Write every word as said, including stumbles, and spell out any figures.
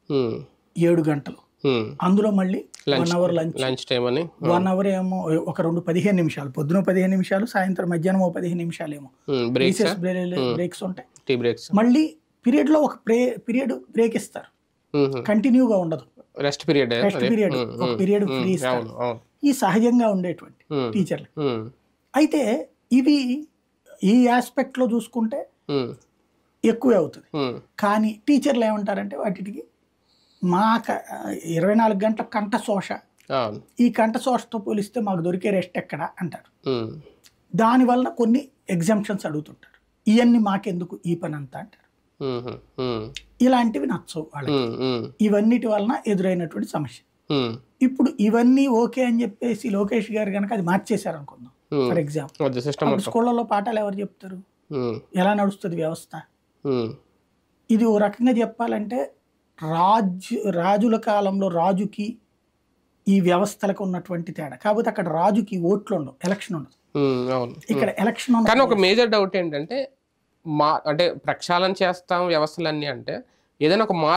ఏడు గంటలు అందులో మళ్ళీ one hour lunch lunch time అని వన్ అవర్ ఏమో ఒక రెండు పదిహేను నిమిషాలు పొద్దున పదిహేను నిమిషాలు సాయంత్రం మధ్యాహ్నం ఓ పదిహేను నిమిషాలు ఏమో బ్రేక్స్ ఉంటాయి. టీ బ్రేక్స్ మళ్ళీ పీరియడ్ లో ఒక ప్రే పీరియడ్ బ్రేక్ ఇస్తారు, కంటిన్యూగా ఉండదు, రెస్ట్ పీరియడ్ రెస్ట్ పీరియడ్ ఒక పీరియడ్ ఫ్రీ ఇస్తారు. ఈ సహజంగా ఉండేటువంటి టీచర్లు. అయితే ఇవి ఈ ఆస్పెక్ట్ లో చూసుకుంటే ఎక్కువే అవుతుంది. కానీ టీచర్లు ఏమంటారంటే వాటికి మా ఇరవై నాలుగు గంటల కంట శోష, ఈ కంట శోషతో పోలిస్తే మాకు దొరికే రెస్ట్ ఎక్కడ అంటారు. దానివల్ల కొన్ని ఎగ్జామ్షన్స్ అడుగుతుంటారు, ఇవన్నీ మాకెందుకు ఈ పని అంతా అంటారు. ఇలాంటివి నచ్చవు వాళ్ళకి. ఇవన్నిటి వలన ఎదురైనటువంటి సమస్య. ఇప్పుడు ఇవన్నీ ఓకే అని చెప్పేసి లోకేష్ గారు కనుక అది మార్చేశారు అనుకుందాం. ఫర్ ఎగ్జాంపుల్ స్కూళ్ళలో పాఠాలు ఎవరు చెప్తారు, ఎలా నడుస్తుంది వ్యవస్థ? ఇది ఓ రకంగా చెప్పాలంటే రాజు రాజుల కాలంలో రాజుకి ఈ వ్యవస్థలకు ఉన్నటువంటి తేడా. కాకపోతే అక్కడ రాజుకి ఓట్లు ఉండవు, ఎలక్షన్ ఉండదు. ఇక్కడ ఎలక్షన్ ఉండదు. కానీ ఒక మేజర్ డౌట్ ఏంటంటే మా అంటే ప్రక్షాళన చేస్తాం వ్యవస్థలన్నీ అంటే ఏదైనా ఒక